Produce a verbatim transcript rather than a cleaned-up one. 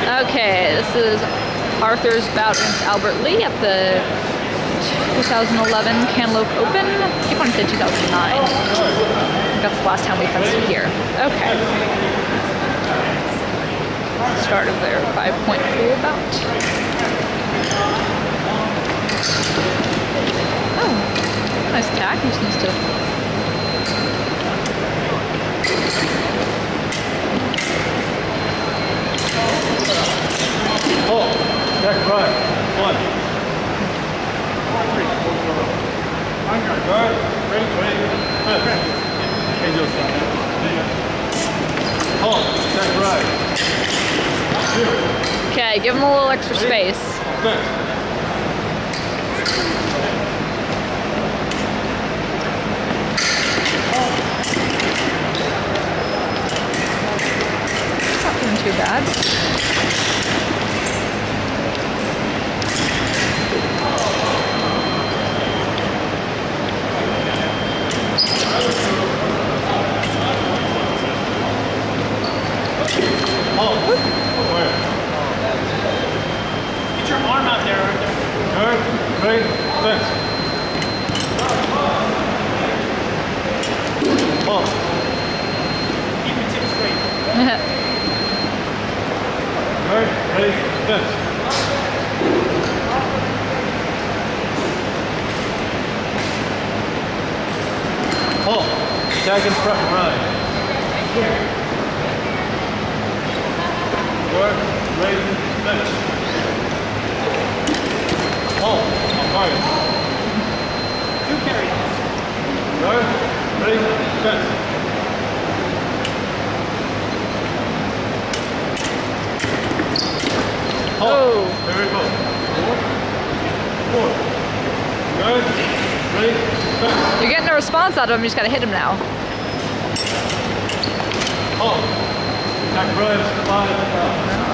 Okay, this is Arthur's bout against Albert Lee at the two thousand eleven Cantaloupe Open. I keep wanting to say two thousand nine. That's the last time we fenced it here. Okay. Start of their five-point pool bout. Oh, nice attack. He just needs to. Oh, back right. One. Guard. Ready, ready. Angels. Oh, back right. Two. Okay, give him a little extra space. Back. Not doing too bad. Get your arm out there, Arthur. Guard. Ready. Fence. Oh. Keep your tip straight. Guard. Ready. Fence. Oh. Tag in front and run. Guard. Ready. Fence. Oh. Guard. Two carries. Guard. Ready. Fence. Oh. There we go. Four. Four. Good. Ready. Fence. You're getting a response out of him, you just gotta hit him now. Oh. Back right. Five.